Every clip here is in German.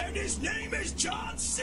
And his name is John C.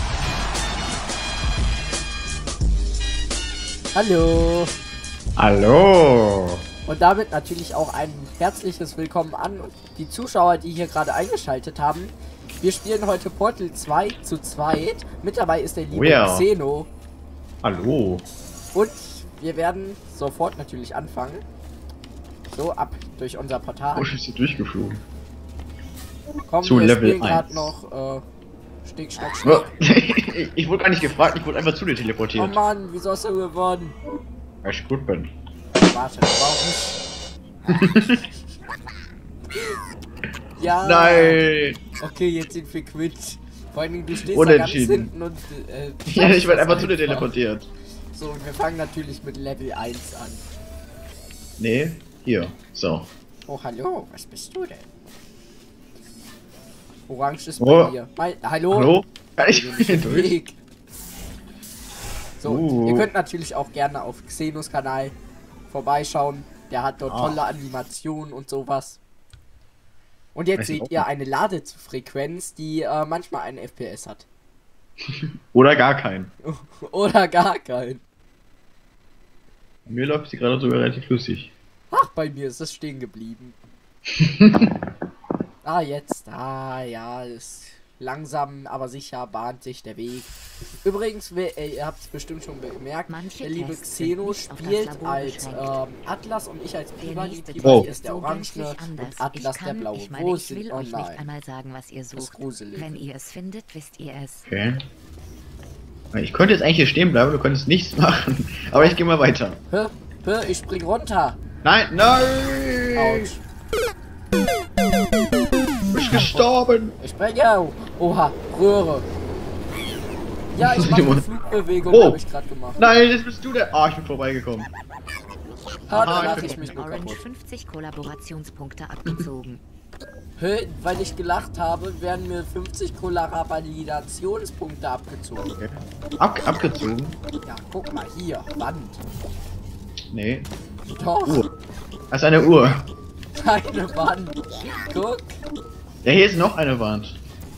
Hallo. Hallo. Und damit natürlich auch ein herzliches Willkommen an die Zuschauer, die hier gerade eingeschaltet haben. Wir spielen heute Portal 2 zu zweit. Mit dabei ist der liebe Xeno. Hallo. Und wir werden sofort natürlich anfangen. So, ab durch unser Portal. Oh, ich bin durchgeflogen. Komm, zu wir Level spielen 1. gerade noch Stick, Schnack, Schnack. Ich wurde gar nicht gefragt, ich wurde einfach zu dir Oh teleportiert. Mann, wieso hast du gewonnen? Weil ich gut bin. Warte, warum nicht? Ja. Nein. Okay, jetzt sind wir quitt. Vor allem, du stehst da ganz hinten und ja, ich werde einfach zu dir teleportiert. So, und wir fangen natürlich mit Level 1 an. Nee, hier. So. Oh, hallo, was bist du denn? Orange ist bei mir. Hallo? Hallo? Kann ich Geh nicht durch? Weg. So, ihr könnt natürlich auch gerne auf Xenos Kanal vorbeischauen. Der hat dort tolle Animationen und sowas. Und jetzt seht ihr eine Ladefrequenz, die manchmal einen FPS hat. Oder gar keinen. Oder gar keinen. Mir läuft sie gerade sogar relativ flüssig. Ach, bei mir ist es stehen geblieben. Jetzt. Ja, ist langsam, aber sicher bahnt sich der Weg. Übrigens, ihr habt es bestimmt schon bemerkt, der liebe Xeno spielt als Atlas und ich als Pibali. Pibali ist der Orangene und Atlas der Blaue. Wo ich will euch nicht einmal sagen, was ihr sucht. Wenn ihr es findet, wisst ihr es. Okay. Ich könnte jetzt eigentlich hier stehen bleiben, du könntest nichts machen. Aber ich gehe mal weiter. Ich spring runter. Nein, nein! Autsch. Ich bin gestorben! Ich springe! Oha, Röhre. Ja, ich mache eine Flugbewegung, habe ich gerade gemacht. Nein, jetzt bist du der... ich bin vorbeigekommen. Da lache ich mich nur Orange kaputt. 50 Kollaborationspunkte abgezogen. Weil ich gelacht habe, werden mir 50 Kollaborationspunkte abgezogen. Okay. Abgezogen? Ja, guck mal hier, Wand. Nee. Doch, Uhr. Das ist eine Uhr. keine Wand. Guck. Ja, hier ist noch eine Wand.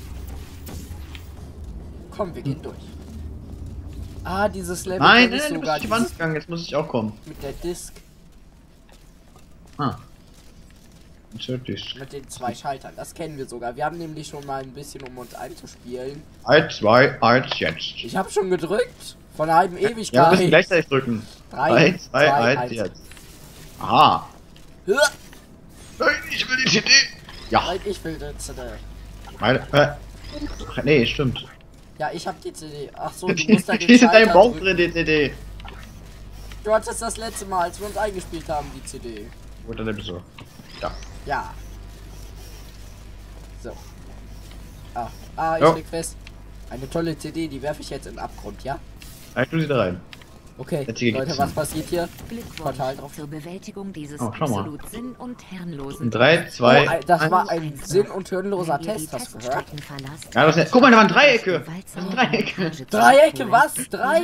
Komm, wir gehen durch. Dieses Level Nein, kenn ich nein, du sogar, bist die Wand gegangen, jetzt muss ich auch kommen. mit der Disk, Natürlich. mit den 2 Schaltern. Das kennen wir sogar. Wir haben nämlich schon mal ein bisschen, um uns einzuspielen. 1, 2, 1, jetzt. Ich habe schon gedrückt. Von einer halben Ja, wir Ewigkeit. müssen gleichzeitig drücken. 3, 2, 1, jetzt. Aha. Hör! Nein, ich will die CD. Ja. Nein, ich will die CD. Meine, ach, nee, stimmt. Ja, ich hab die CD. Ach so, du musst da den Die ist in deinem Schalter Bauch drücken. drin, die CD. Du hattest das letzte Mal, als wir uns eingespielt haben, die CD. Wo dann so? Ja. Ja. So. Ich Jo. leg fest. Eine tolle CD, die werfe ich jetzt in den Abgrund, ja? Ich tu sie da rein. Okay, Jetzt hier Leute, geht's was hin. passiert hier? Glückwunsch Portal drauf. zur Bewältigung dieses Oh, schau mal. absolut sinn- und herrenlosen. 3, 2, Das war ein sinn- und hirnloser Wenn ihr die Test, hast du gehört? Teststrecken verlasst, Ja, das ist, guck mal, da waren Dreiecke. gewaltsame Dreiecke. Montage zu Dreiecke, durchführen. was? 3?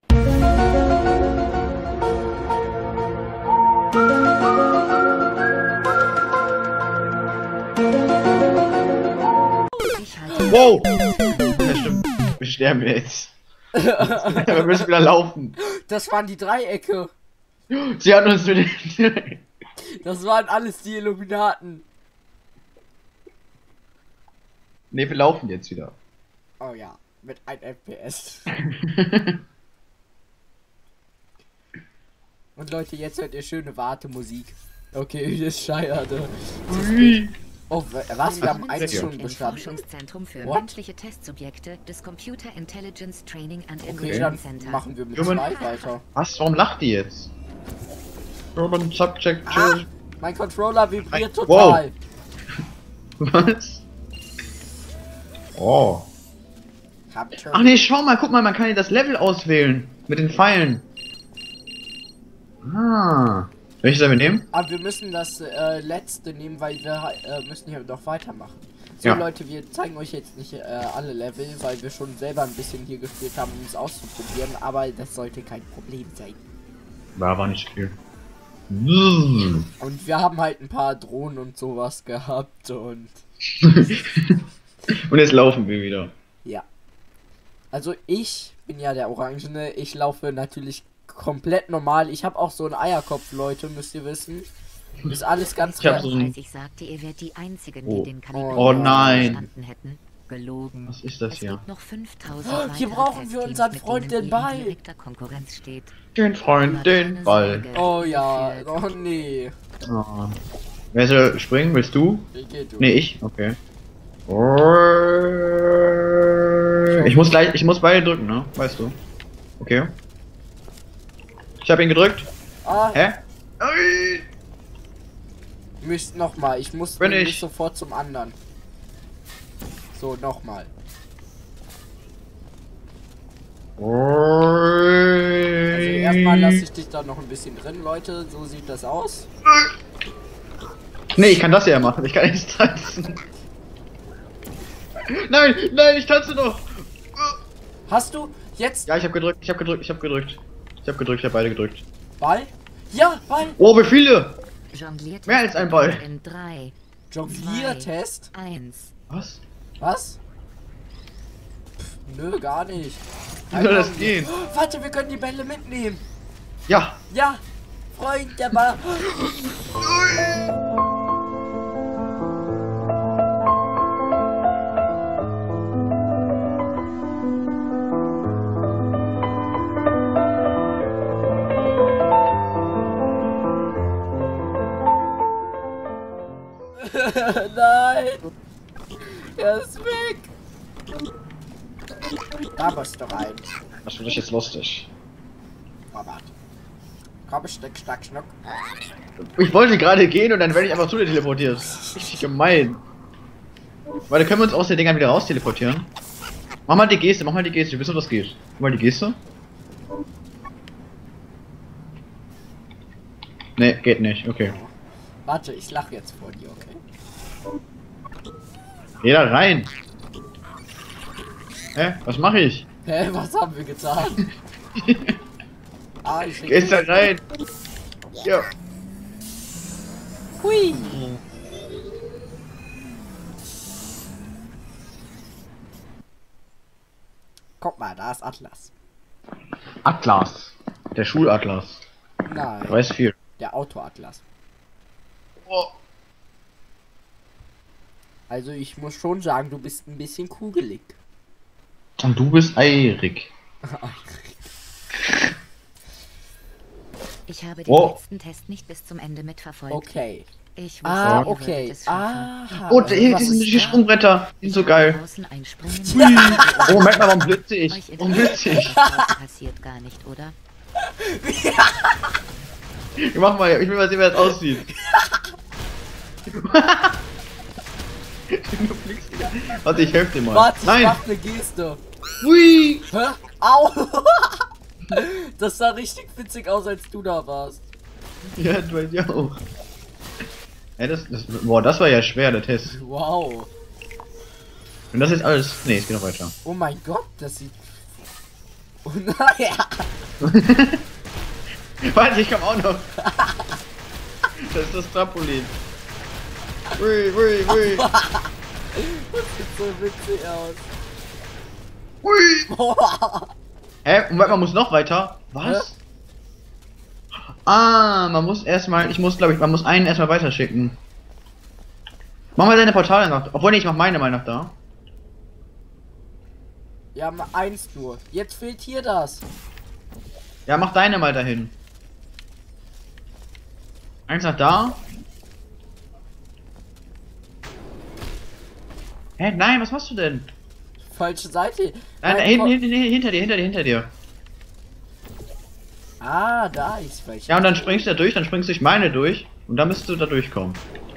Ich halte Wow. Ja, stimmt. Wir sterben jetzt. Wir müssen wieder laufen. Das waren die Dreiecke. Sie hat uns mit den... Das waren alles die Illuminaten. Ne, wir laufen jetzt wieder. Oh ja, mit 1 FPS. Und Leute, jetzt hört ihr schöne Wartemusik. Okay, das scheiße. Ui. Oh, was? Wir haben Willkommen eins Ja. schon im bestanden. Forschungszentrum für What? menschliche Testsubjekte des Computer Intelligence Training and Okay, Enrichment dann Center. machen wir mit Human- 2 weiter. Was? Warum lacht die jetzt? Urban Subject. Mein Controller vibriert Wow. total. Was? Oh. Capture. Ach nee, schau mal, guck mal, man kann hier das Level auswählen. Mit den Pfeilen. Welches sollen wir nehmen? Aber wir müssen das letzte nehmen, weil wir müssen hier noch weitermachen. So Ja. Leute, wir zeigen euch jetzt nicht alle Level, weil wir schon selber ein bisschen hier gespielt haben, um es auszuprobieren. Aber das sollte kein Problem sein. War nicht viel. Mm. Und wir haben halt ein paar Drohnen und sowas gehabt und Und jetzt laufen wir wieder. Ja. Also ich bin ja der Orangene. Ich laufe natürlich komplett normal. Ich habe auch so einen Eierkopf, Leute, müsst ihr wissen. Ist alles ganz Ich hab so ein... Als ich sagte, ihr wärt die Einzigen, Oh. die den Kannibalen Oh nein. verstanden hätten. Gelogen. Was ist das Es hier? gibt noch 5000 Oh, hier weitere brauchen wir Testteams, unseren mit Freund, denen den ihr Ball. in direkter Konkurrenz steht. Den Freund, den Ball. Oh ja, oh nee. Oh. Wer soll springen? Willst du? Wie geht du? Nee, ich? Okay. Ich muss beide drücken, ne? Weißt du. Okay. Ich habe ihn gedrückt. Ah, Hä? Ui. müsst nochmal. Ich muss Bin nicht ich. sofort zum anderen. So, nochmal. Also erstmal lasse ich dich da noch ein bisschen drin, Leute. So sieht das aus. Nee, ich kann das ja machen. Ich kann nicht tanzen. Nein, nein, ich tanze noch. Hast du jetzt Ja, ich habe gedrückt, ich habe beide gedrückt. Ball? Ja, Ball. Oh, wie viele? Jongliert Mehr als ein Ball. in 3, Jongliertest? 1. Was? Was? Nö, gar nicht. Wie soll das gehen? Warte, wir können die Bälle mitnehmen. Ja. Ja, Freund, der Ball. Nein. Er ist weg. Da bist du rein. Das finde ich jetzt lustig. Robert. Komm, Schnick, Schnack, Schnuck. Ich wollte gerade gehen und dann werde ich einfach zu dir teleportiert. Richtig gemein. Warte, können wir uns aus den Dingern wieder raus teleportieren? Mach mal die Geste, du wissen, was geht. Mach mal die Geste. Nee, geht nicht, okay. Warte, ich lache jetzt vor dir, okay? Geh da rein! Hä? Was mache ich? Hä, was haben wir getan? Ich Geh da rein! Ja. Hui. Guck mal, da ist Atlas. Atlas. Der Schulatlas. Nein, Ich weiß viel. der Autoatlas. Oh. Also ich muss schon sagen, du bist ein bisschen kugelig. Und du bist Eirik. Ich habe den Oh. letzten Test nicht bis zum Ende mitverfolgt. Okay. Ich Ah, ihr okay. würdet es schaffen. Aha. Oh, hier Was sind ist die da? Sprungbretter. Die sind so geil. Draußen einspringen. Oh, Moment mal, warum blitze ich? Euch Warum blitze ich? das passiert gar nicht, oder? Mach mal, ich will mal sehen, wer das aussieht. Du fliegst wieder. Warte, ich helfe dir mal. Warte, ich Nein! mach eine Geste. Hui! Hä? Au! Das sah richtig witzig aus, als du da warst. Ja, du weißt ja auch. Ja, boah, das war ja schwer, der Test. Wow. Und das ist alles. Nee, es geht noch weiter. Oh mein Gott, das sieht... Oh naja. Warte, ich komm auch noch. Das ist das Trampolin. Hui, hui, hui. Das sieht so witzig aus. Hui. Hä? Moment, man muss noch weiter? Was? Ah, man muss erstmal, man muss einen erstmal weiterschicken. Mach mal deine Portale noch, obwohl nee, ich mach meine mal noch da. Ja, eins nur. Jetzt fehlt hier das. Ja, mach deine mal dahin. Eins nach da. Hä, nein, was machst du denn? Falsche Seite. Nein, hinter dir. Ah, da ist welche. Ja, und dann springst du da durch, dann springst du durch meine durch und dann müsstest du da durchkommen.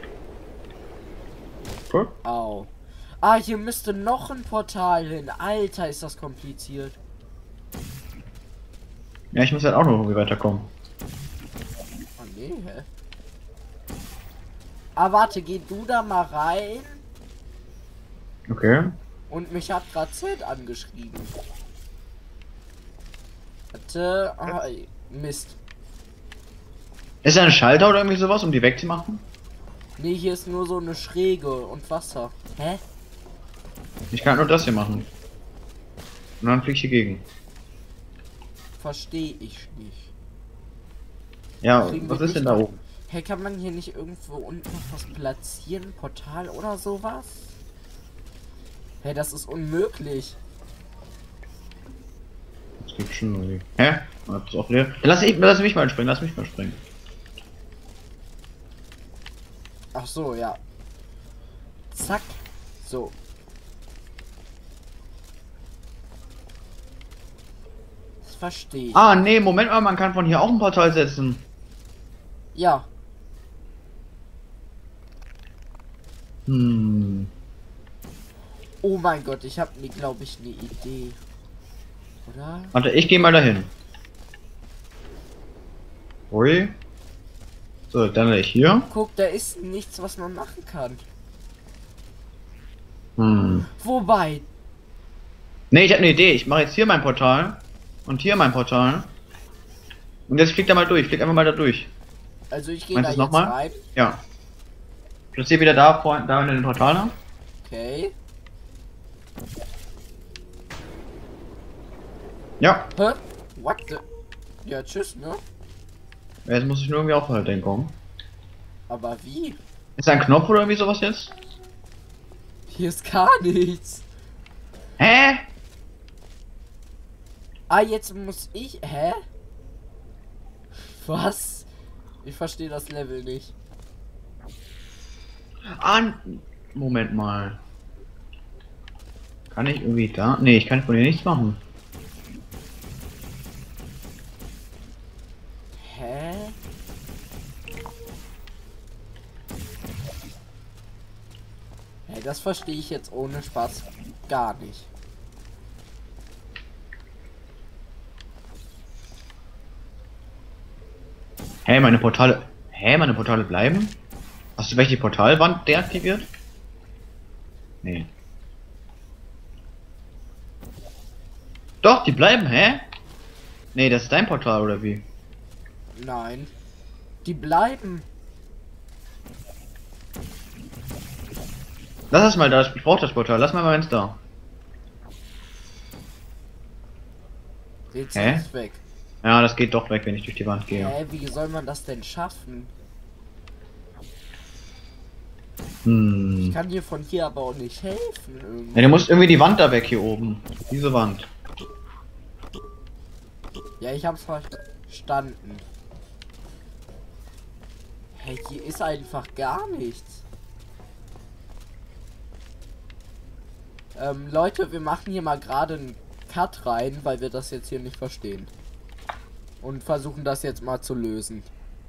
Cool. Au. Ah, hier müsste noch ein Portal hin. Alter, ist das kompliziert. Ja, ich muss halt auch noch irgendwie weiterkommen. Oh nee, hä? Ah, warte, geh du da mal rein. Okay. Und mich hat gerade Z angeschrieben. Warte. Ah, Mist. Ist da ein Schalter oder irgendwie sowas, um die wegzumachen? Nee, hier ist nur so eine Schräge und Wasser. Hä? Ich kann nur das hier machen. Und dann flieg ich hier gegen. Verstehe ich nicht. Ja, Kriegen was wir ist denn nicht da noch- oben? Hey, kann man hier nicht irgendwo unten noch was platzieren? Portal oder sowas? Hey, das ist unmöglich. Das geht schon irgendwie. Hä? Das ist auch leer. Dann lass mich mal springen, lass mich mal springen. Ach so, ja. Zack. So. Das verstehe ich. Ah, nee, Moment mal, man kann von hier auch ein Portal setzen. Ja. Hm. Oh mein Gott, ich habe, glaube ich, eine Idee. Oder? Warte, ich gehe mal dahin. Ui. So, dann ich hier. Guck, da ist nichts, was man machen kann. Hm. Wobei, Nee, ich habe eine Idee. Ich mache jetzt hier mein Portal. Und hier mein Portal. Und jetzt fliegt da mal durch. Flieg einfach mal da durch. also ich gehe Meinst da du's jetzt noch mal? rein. Ja. Platziere wieder da, da in den Portalen. Okay. Ja. Hä? What the? Ja, tschüss, ne? Jetzt muss ich nur irgendwie auch halt kommen. Aber wie? Ist da ein Knopf oder irgendwie sowas jetzt? Hier ist gar nichts. Hä? Ah, jetzt muss ich. Hä? Was? Ich verstehe das Level nicht. Ah, Moment mal. Kann ich irgendwie da? Nee, ich kann von hier nichts machen. Hä? Hey, das verstehe ich jetzt ohne Spaß gar nicht. Hä, meine Portale. Hä, meine Portale bleiben? Hast du welche Portalwand deaktiviert? Nee. Doch, die bleiben, hä? Nee, das ist dein Portal oder wie? Nein. Die bleiben. Lass das mal da, ich brauch das Portal, lass mal eins da. Jetzt Hä? ist es weg. Ja, das geht doch weg, wenn ich durch die Wand gehe. Hä, wie soll man das denn schaffen? Ich Hm. kann dir von hier aber auch nicht helfen. Irgendwie. Ja, du musst irgendwie die Wand da weg hier oben. Diese Wand. Ja, ich hab's verstanden. Hey, hier ist einfach gar nichts. Leute, wir machen hier mal gerade einen Cut rein, weil wir das jetzt hier nicht verstehen. Und versuchen das jetzt mal zu lösen.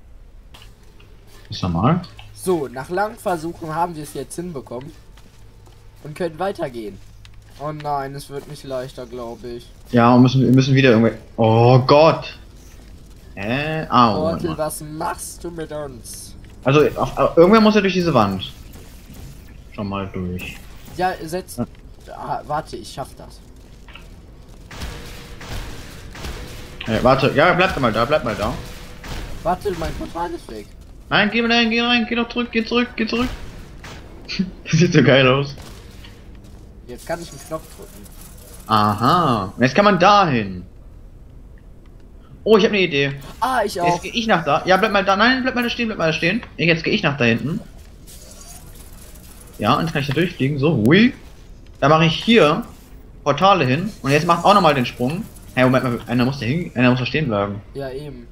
Ist normal? So, nach langen Versuchen haben wir es jetzt hinbekommen. Und können weitergehen. Oh nein, es wird nicht leichter, glaube ich. Ja, wir müssen wieder irgendwie. Oh Gott! Ah, Moment Portal, mal. was machst du mit uns? Also, irgendwer muss ja durch diese Wand. Schon mal durch. Ja, setz. Ah, warte, ich schaff das. Warte, ja, bleib mal da, bleib mal da. Warte, mein Portal ist weg. Nein, geh mal rein, geh rein, geh doch zurück, geh zurück, geh zurück. Das sieht so geil aus. Jetzt kann ich einen Knopf drücken. Aha. Jetzt kann man da hin. Oh, ich habe eine Idee. Ah, ich auch. Jetzt gehe ich nach da. Ja, bleib mal da. Nein, bleib mal da stehen, bleib mal da stehen. Jetzt gehe ich nach da hinten. Ja, und jetzt kann ich da durchfliegen. So, hui. Da mache ich hier Portale hin. Und jetzt macht auch nochmal den Sprung. Hey, Moment mal, einer muss da stehen bleiben. Ja, eben.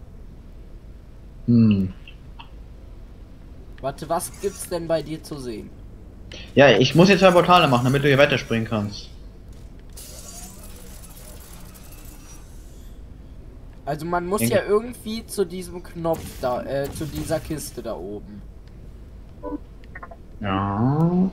Hm. Warte, was gibt's denn bei dir zu sehen? Ja, ich muss jetzt 2 Portale machen, damit du hier weiterspringen kannst. Also man muss ja irgendwie zu diesem Knopf da, zu dieser Kiste da oben. Ja.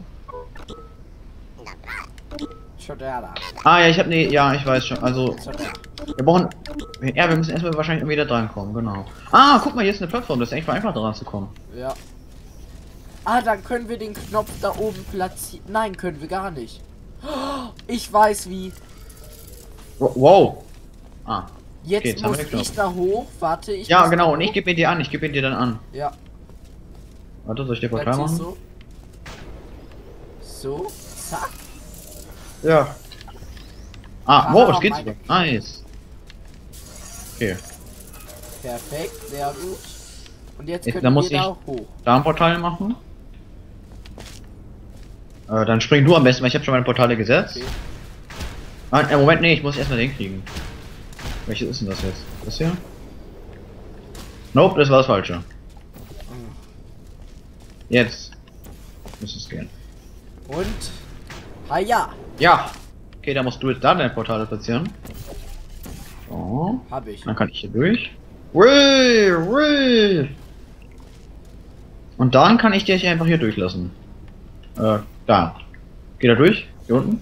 Schon da. Ah ja, ich habe ne, ja, ich weiß schon. Also, Schon da. wir brauchen, ja, wir müssen erstmal wahrscheinlich wieder drankommen, genau. Ah, guck mal, hier ist eine Plattform, das ist echt einfach dran zu kommen. Ja. Ah, dann können wir den Knopf da oben platzieren. Nein, können wir gar nicht. Ich weiß wie. Wow. Ah. Jetzt Okay, haben muss wir den ich Knopf. da hoch. Warte, ich Ja, muss genau, da und ich hoch. gebe ihn dir an, ich gebe ihn dir dann an. Ja, Warte, soll ich dir Portal platzierst machen? so. So, zack. Ja. Ah, wow, es geht sogar. Nice. Okay. Perfekt, sehr gut. Und jetzt Dann können muss wir ich da hoch. da ein Portal machen. Dann spring du am besten, weil ich habe schon meine Portale gesetzt. Okay. Ah, Moment, nee, ich muss erstmal den kriegen. Welches ist denn das jetzt? Das hier? Nope, das war das Falsche. Jetzt muss es gehen. Und ja, Ja. Okay, da musst du jetzt da deine Portale platzieren. So. habe ich. Dann kann ich hier durch. Whee! Und dann kann ich dich einfach hier durchlassen. Da. Geh da durch. Hier unten.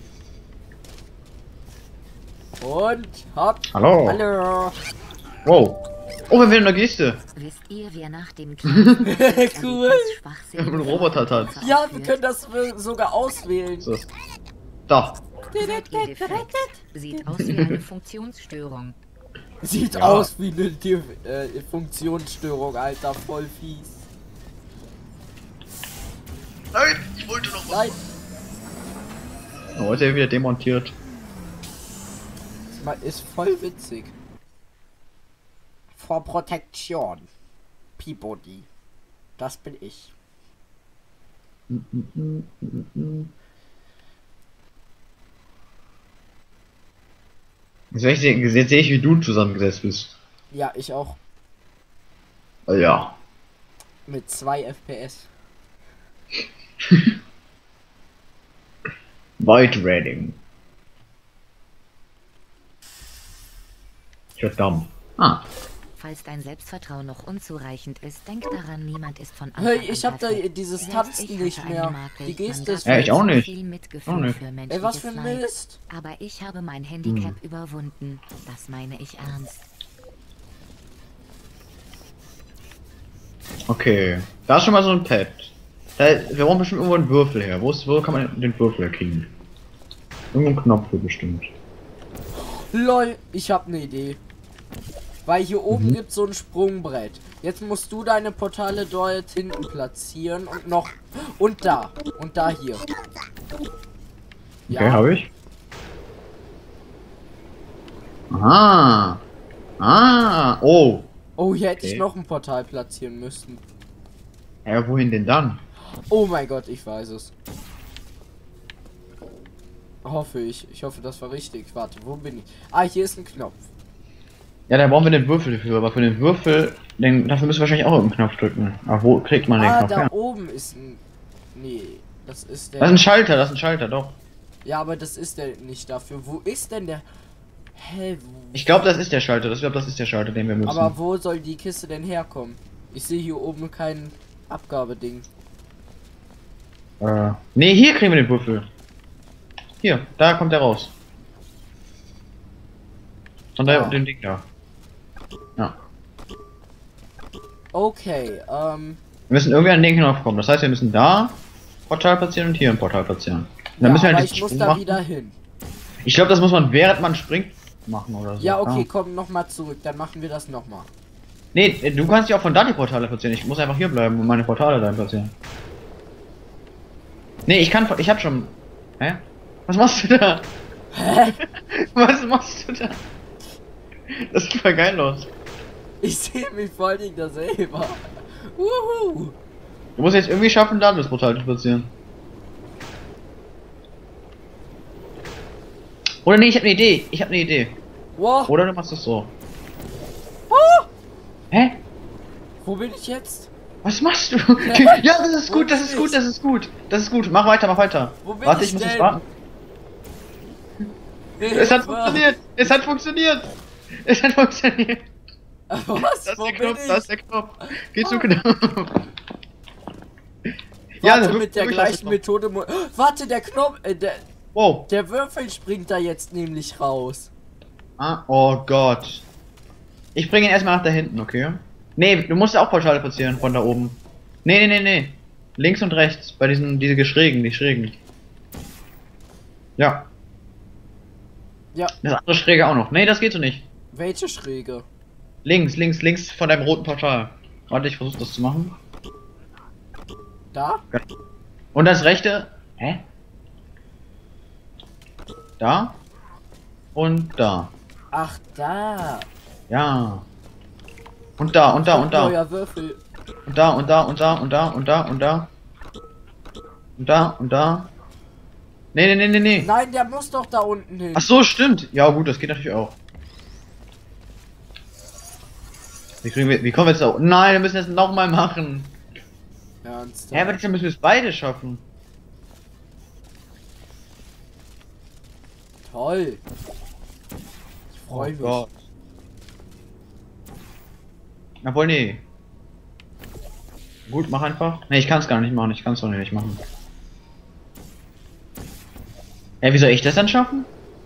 Und hopp. Hallo. Hallo. Wow. Oh, wir haben wieder eine Geste. Wisst ihr, wer nach dem Krieg Cool. Mit einem Roboter-Tanz. Ja, wir können das sogar auswählen. So. Da. Sieht aus wie eine Funktionsstörung. Sieht Ja. aus wie eine Funktionsstörung, Alter, voll fies. Nein, ich wollte noch was. Nein, Oh, heute er wieder demontiert. ist voll witzig. For Protection. Peabody. Das bin ich. Jetzt sehe ich, wie du zusammengesetzt bist. Ja, ich auch. Ja. Mit 2 FPS. White Redding. Verdammt. Ah. Falls dein Selbstvertrauen noch unzureichend ist, denk daran, niemand ist von Hey, Anfang ich an hab da perfekt. dieses Selbst Tanzen ich nicht hatte mehr. einen Makel. Die Geste Man ist darf Ja, ich auch nicht. viel Mitgefühl Auch nicht. für Ey, was für ein menschliches Leid. Mist. Aber ich habe mein Handicap überwunden. Das meine ich ernst. Okay. Da ist schon mal so ein Pad. Wir brauchen bestimmt irgendwo einen Würfel her. Wo kann man den Würfel kriegen? Irgendwo einen Knopf für bestimmt. Lol, ich hab eine Idee. Weil hier oben gibt's so ein Sprungbrett. Jetzt musst du deine Portale dort hinten platzieren und noch. Und da. Und da hier. Okay, habe ich. Aha. Ah. Oh. Oh, hier hätte ich Okay. noch ein Portal platzieren müssen. Ja, wohin denn dann? Oh mein Gott, ich weiß es. Hoffe ich. Ich hoffe, das war richtig. Warte, wo bin ich? Ah, hier ist ein Knopf. Ja, da brauchen wir den Würfel dafür, aber für den Würfel, dafür müssen wir wahrscheinlich auch einen Knopf drücken. Aber wo kriegt man den Ah, Knopf da her? oben ist ein. Nee, das ist der. Das ist ein Schalter, doch. Ja, aber das ist der nicht dafür. Wo ist denn der? Hä? Ich glaube, das ist der Schalter. Ich glaube, das ist der Schalter, den wir müssen. Aber wo soll die Kiste denn herkommen? Ich sehe hier oben kein Abgabeding. Nee, hier kriegen wir den Würfel. Hier, da kommt er raus. Von Ah. dem Ding da. Ja. Okay, Wir müssen irgendwie an den Knopf kommen. Das heißt, wir müssen da Portal platzieren und hier ein Portal platzieren. Und dann ja, müssen wir aber halt ich diesen muss Sprung da machen. wieder hin. Ich glaube, das muss man während man springt machen oder so. Ja, okay, Ah. komm nochmal zurück. Dann machen wir das nochmal. Nee, du kannst ja auch von da die Portale platzieren. Ich muss einfach hier bleiben und meine Portale da platzieren. Nee, ich hab schon. Hä? Was machst du da? Hä? Was machst du da? Das sieht voll geil aus. Ich sehe mich vor allen Dingen da selber. Wuhu! Du musst jetzt irgendwie schaffen, da das Portal zu platzieren. Oder nee, ich habe eine Idee. Wow, Oder du machst es so. Oh! Hä? wo bin ich jetzt? Was machst du? Ja, das ist gut, das ist gut, das ist gut. Das ist gut. Mach weiter. Wo bin Warte, ich ich muss denn? es warten. Es hat funktioniert. Es hat funktioniert. Es hat funktioniert. Was? Das ist Wo der bin Knopf, ich? das ist der Knopf. Geh zum Knopf. Ja, Warte, das mit der wirklich gleichen aus dem Methode. Warte, der Knopf, Wow. der Würfel springt da jetzt nämlich raus. Ah, oh Gott. Ich bringe ihn erstmal nach da hinten, okay? Nee, du musst ja auch Portale platzieren von da oben. Nee. Links und rechts, bei die Schrägen. Ja. Ja, Das andere Schräge auch noch. Nee, das geht so nicht. welche Schräge? Links von deinem roten Portal. Warte, ich versuche das zu machen. Da? Und das rechte. Hä? Da. Und da. Ach, da. Ja. Und da, und da, und da. Neuer Würfel. Und da, und da, und da, und da, und da, und da. Und da, und da. Nee, nee, nee, nee, nee. Nein, der muss doch da unten hin. Ach so, stimmt. Ja, gut, das geht natürlich auch. Wie kommen wir jetzt da? Nein, wir müssen das nochmal machen. Ernst? Ja, aber dann müssen wir es beide schaffen. Toll. Ich freue mich. Gott. Na wohl, nee. Gut, mach einfach. Ne, ich kann es gar nicht machen. Ich kann es doch nicht machen. Ja, wie soll ich das dann schaffen?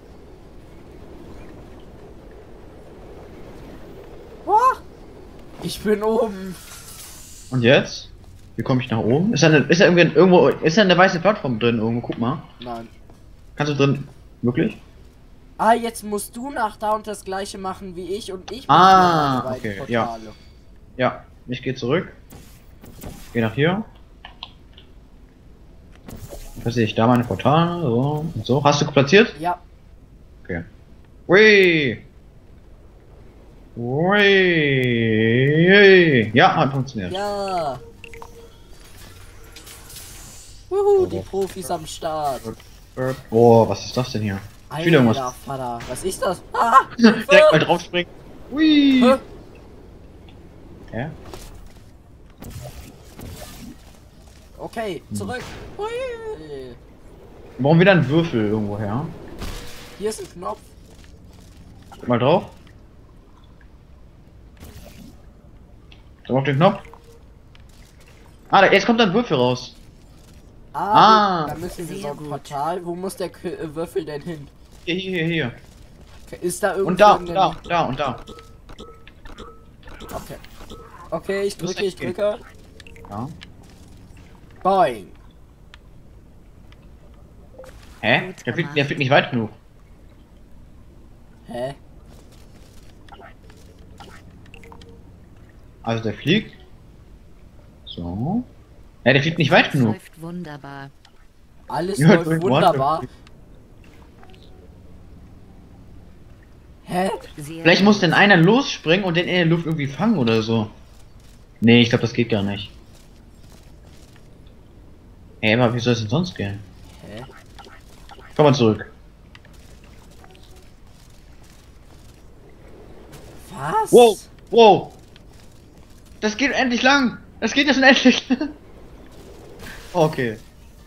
Oh, ich bin oben. Und jetzt? Wie komme ich nach oben? Ist da eine weiße Plattform drin irgendwo? Guck mal. Nein. Kannst du drin? Wirklich? Ah, jetzt musst du nach da und das gleiche machen wie ich und ich. Ah, nach die beiden okay, ja. Portale. Ja, ich gehe zurück. Geh nach hier. Was sehe ich? Da meine Portale. So und so. Hast du platziert? Ja. Okay. Ui. Ui. Ja, hat funktioniert. Ja. Wuhu, die Profis am Start. Boah, was ist das denn hier? Wieder Alter, irgendwas. Vater, was ist das? Ah, Direkt mal drauf springen. Ui. Hä? Hä? Okay, zurück. Hui. Wir brauchen wieder einen Würfel irgendwo her. Hier ist ein Knopf. Guck mal drauf. Drück auf den Knopf. Ah, jetzt kommt ein Würfel raus. Ah. Da müssen wir so ein Sehr gut. Portal. Wo muss der Würfel denn hin? Hier. Ist da irgendwo Und da, in der da, Mitte? da und da. Okay. Okay, ich Muss drücke, ich echt gehen. drücke. Ja. Boing. Hä? Gut Der gemacht. fliegt nicht weit genug. Hä? Also der fliegt. So. Ja, der fliegt nicht weit genug. Läuft wunderbar. Alles Ja, läuft irgendwo wunderbar. hat Hä? Sehr Vielleicht gut. muss denn einer losspringen und den in der Luft irgendwie fangen oder so. Nee, ich glaube, das geht gar nicht. Ey, aber wie soll es denn sonst gehen? Hä? Komm mal zurück. Was? Wow, wow. Das geht endlich lang. Das geht jetzt endlich lang. Okay.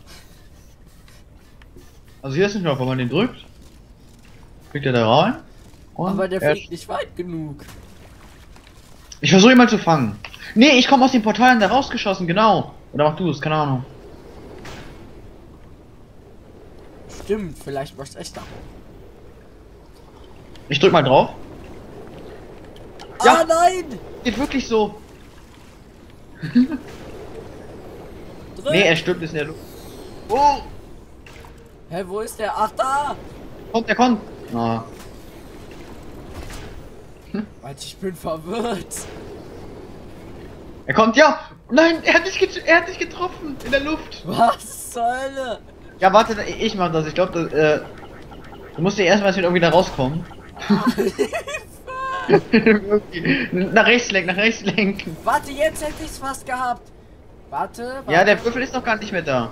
Also hier ist nicht noch, wenn man den drückt. Fliegt er da rein. Und Aber der er- fliegt nicht weit genug. Ich versuche ihn mal zu fangen. Nee, ich komme aus den Portalen da rausgeschossen, genau. Oder mach du es, keine Ahnung. Stimmt, vielleicht war's echt da. Ich drück mal drauf. Ah Ja. nein! Geht wirklich so. Drück! Nee, er stirbt jetzt in der Luft. Oh! Hä, wo ist der? Ach da! Kommt, er kommt. Ah. Alter, ich bin verwirrt. Er kommt, ja! Nein, er hat dich getroffen in der Luft. Was zur Hölle? Ja, warte, ich mach das. Ich glaube, du musst ja erstmal irgendwie da rauskommen. Irgendwie. Nach rechts lenken. Warte, jetzt hätte ich's fast gehabt. Warte. Ja, der Würfel ist noch gar nicht mehr da.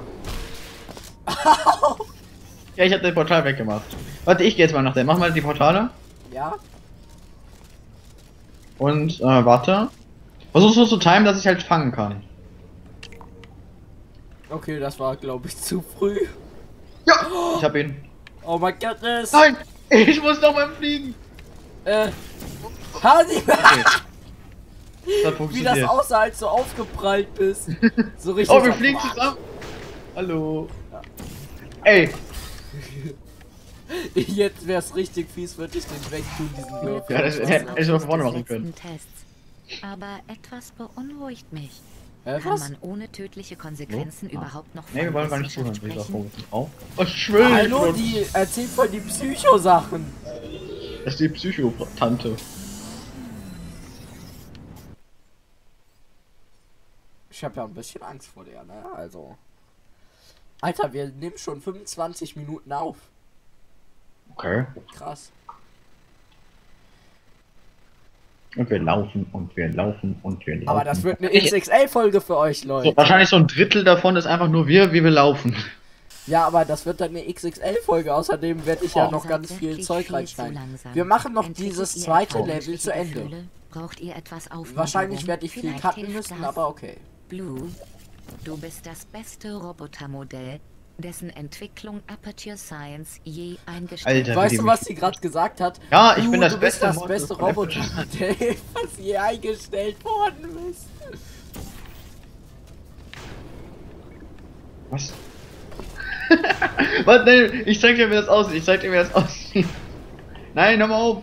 Ja, ich hab den Portal weggemacht. Warte, ich gehe jetzt mal nach der. Mach mal die Portale. Ja? Und, warte. Versuch so zu timen, dass ich halt fangen kann. Okay, das war, glaube ich, zu früh. Ja! Ich hab ihn. Oh mein Gott, das. Nein! Ich muss noch mal fliegen! Hasi! Das hat Wie das funktioniert. aussah, als du aufgeprallt bist. So richtig. Oh, wir so- fliegen zusammen! Hallo! Ey! Jetzt wär's richtig fies, würde ich den wegtun, diesen Würfel. Ja, das hätte ich mal von vorne machen können. Tests. Aber etwas beunruhigt mich. Kann Kann was? man ohne tödliche Konsequenzen überhaupt noch Ne, wir wollen gar nicht Wissenschaft zuhören, dieser sprechen? Frau. Oh, ich will Hallo, nicht. die erzählt von die Psycho-Sachen. Das ist die Psychotante. Ich habe ja ein bisschen Angst vor der, ne? Also. Alter, wir nehmen schon 25 Minuten auf. Okay. Krass. Und wir laufen und wir laufen und wir laufen. Aber das wird eine XXL-Folge für euch, Leute. So, wahrscheinlich so ein Drittel davon ist einfach nur wir, wie wir laufen. Ja, aber das wird dann eine XXL-Folge. Außerdem werde ich ja noch ganz viel Zeug reinschneiden. Wir machen noch dieses zweite Level zu Ende. Braucht ihr etwas Aufmunterung? Wahrscheinlich werde ich viel Vielleicht cutten hilft müssen, das. aber okay. Blue, du bist das beste Robotermodell, dessen Entwicklung Aperture Science je eingestellt Alter, Weißt du, was sie gerade gesagt hat? Ja, ich bin das du bist beste das beste Roboter. Robotermodell, was je eingestellt worden ist. Was? Was? Nein, ich zeig dir, wie das aussieht. Ich zeig dir, wie das aussieht. Nein, hör mal auf.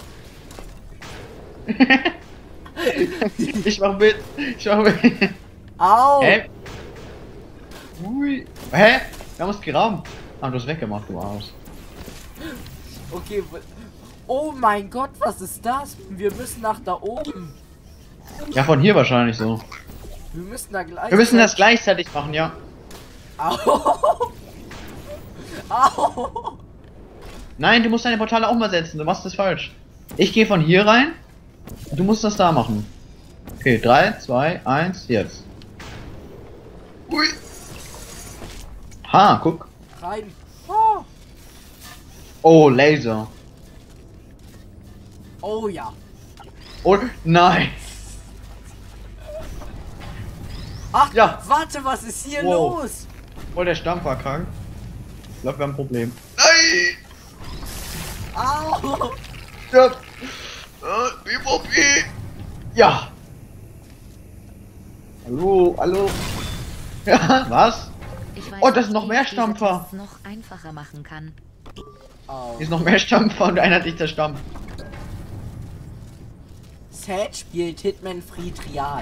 Ich mach mit. Ich mach mit. Au! Hä? Ui. Hä? Wir haben uns gerammt. Ah, du hast weggemacht, du Arsch. Okay, oh mein Gott, was ist das? Wir müssen nach da oben. Ja, von hier wahrscheinlich so. Wir müssen da gleich. Wir müssen das gleichzeitig machen, ja. Au! Au! Nein, du musst deine Portale auch mal setzen. Du machst das falsch. Ich gehe von hier rein. Du musst das da machen. Okay, 3, 2, 1, jetzt. Ui. Ha, guck. Rein. Oh, Oh, Laser. oh ja. Oh, nein. Ach, Ja. warte, was ist hier Wow. los? Oh, der Stamm war krank. Ich glaube, wir haben ein Problem. Nein! Au! Ja. Ja. Hallo, hallo. Ja, was? Ich weiß Oh, das sind nicht, noch wie mehr ich diese Stampfer. Tests noch einfacher machen kann. Au. Hier ist noch mehr Stampfer und einer hat nicht zerstampft. Sad spielt Hitman Free Trial.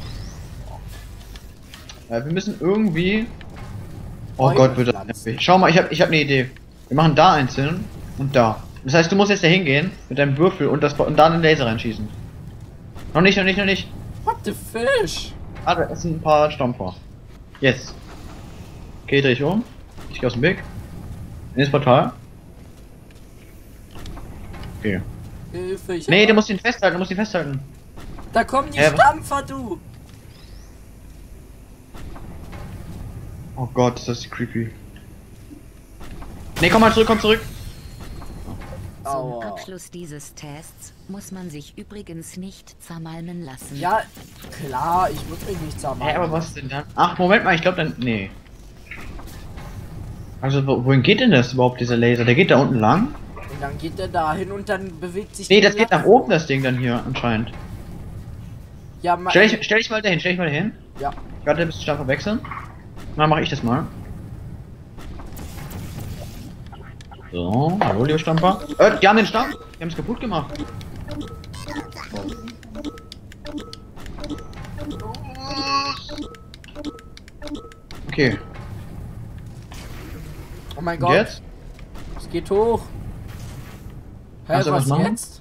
Ja, wir müssen irgendwie. Oh Bäume Gott, wird das pflanzen. nervig. Schau mal, ich hab eine Idee. Wir machen da einzeln und da. Das heißt, du musst jetzt da hingehen mit deinem Würfel und da einen Laser reinschießen. Noch nicht, noch nicht, noch nicht. What the fish? Ah, da sind ein paar Stampfer. Jetzt. Okay, dreh ich um. Ich geh aus dem Weg. In das Portal. Okay. Hilfe, ich Nee, hab- du musst ihn festhalten, du musst ihn festhalten. Da kommen die Hä, was? Stampfer, du! Oh Gott, das ist creepy. Nee, komm mal zurück, komm zurück. Zum Aua. Abschluss dieses Tests muss man sich übrigens nicht zermalmen lassen. Ja, klar, ich muss mich nicht zermalmen. Hä, aber was denn dann? Ach, Moment mal, ich glaube dann. Nee. Also, wohin geht denn das überhaupt, dieser Laser? Der geht da unten lang? Und dann geht der dahin und dann bewegt sich Nee, die das geht nach Plattform. oben, das Ding dann hier, anscheinend. Ja, ma Stell dich mal dahin, stell dich mal dahin. ja. Warte, bis die Stampfer wechseln. Dann mache ich das mal. So, hallo, liebe Stampfer. Die haben den Stamm. Die haben es kaputt gemacht. Okay, Oh mein und Gott, jetzt? es geht hoch. Hä, Kannst du was was machen? jetzt?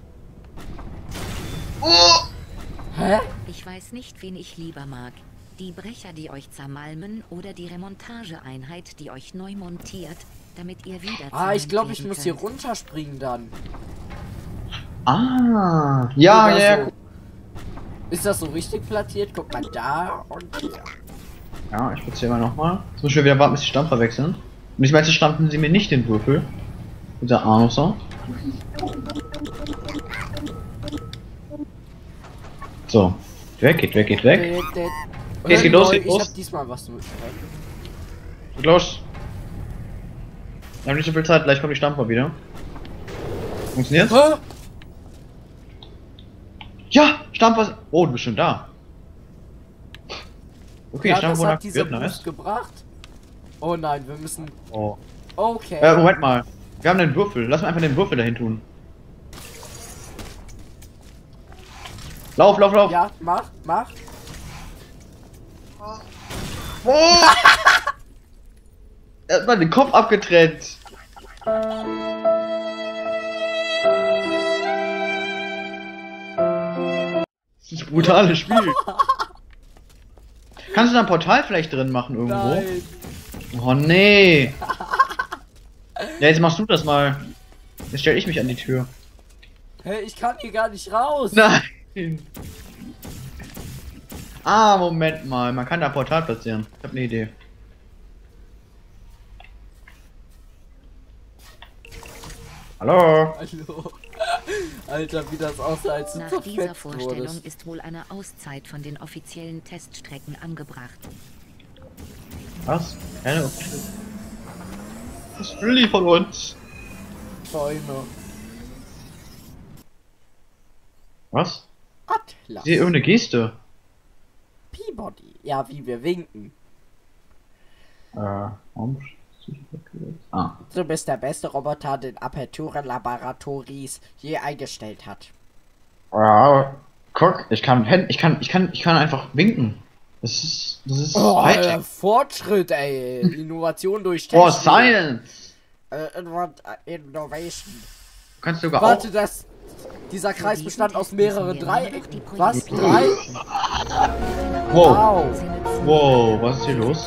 Hä? Ich weiß nicht, wen ich lieber mag. Die Brecher, die euch zermalmen, oder die Remontageeinheit, die euch neu montiert, damit ihr wieder Ah, ich glaube, ich zusammenklicken muss hier könnt. runterspringen dann. Ah, ja, Oder ja, so. ja. Ist das so richtig platziert? Guck mal da und hier. Ja, ich platziere mal nochmal. Jetzt muss ich wieder warten, bis die Stampfer wechseln. Und ich meine, jetzt stampfen sie mir nicht den Würfel. Unser Arnuser. So. Weg, geht weg, geht weg. Okay, es geht los, geht Ich los. hab diesmal was zu. Geht los. Wir haben nicht so viel Zeit, gleich kommen die Stampfer wieder. Funktioniert? Hä? Ja, Stampfer. Oh, du bist schon da. Okay, Ja, Stampfer das wurden hat dieser aktiviert, Boost nice. gebracht. Oh nein, wir müssen. Oh. Okay. Moment mal. Wir haben den Würfel. Lass mal einfach den Würfel dahin tun. Lauf, lauf, lauf. Ja, mach. Oh! Er hat mal den Kopf abgetrennt. Das ist ein brutales Spiel. Kannst du da ein Portal vielleicht drin machen irgendwo? Nein. Oh nee. Ja, jetzt machst du das mal. Jetzt stelle ich mich an die Tür. Hey, ich kann hier gar nicht raus. Nein! Ah, Moment mal. Man kann da Portal platzieren. Ich habe eine Idee. Hallo? Hallo. Alter, wie das aussah, als du Nach dieser zerfetzt Vorstellung wurdest. ist wohl eine Auszeit von den offiziellen Teststrecken angebracht. Was? Keine Option. Was will die von uns? Bäume. Was? Atlas. Ich sehe irgendeine Geste. Peabody. Ja, wie wir winken. Warum? Ah. Du bist der beste Roboter, den Aperture Laboratories je eingestellt hat. Ja, guck, ich kann einfach winken. Das ist Oh, Hightech. Fortschritt, ey. Innovation durch Oh, Technik. Science! Innovation. Du kannst sogar Warte, auch. dieser Kreis bestand aus mehreren Dreiecken. Die Was? Projekte- 3? Wow. Wow. Sie nutzen Wow, was ist hier los?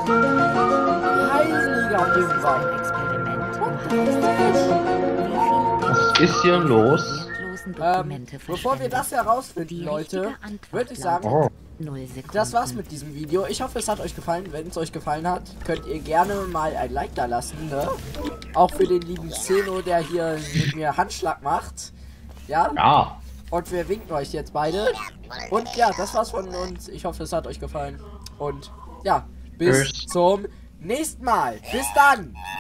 Heiliger Bimbam. Experiment. Was ist hier los? Bevor wir das herausfinden, Leute, würde ich sagen, Oh. 0 Sekunden. das war's mit diesem Video. Ich hoffe, es hat euch gefallen. Wenn es euch gefallen hat, könnt ihr gerne mal ein Like da lassen, ne? Auch für den lieben Xeno, der hier mit mir Handschlag macht. Ja? Ja. Und wir winken euch jetzt beide. Und ja, das war's von uns. Ich hoffe, es hat euch gefallen. Und ja, bis Tschüss. zum nächsten Mal. Bis dann.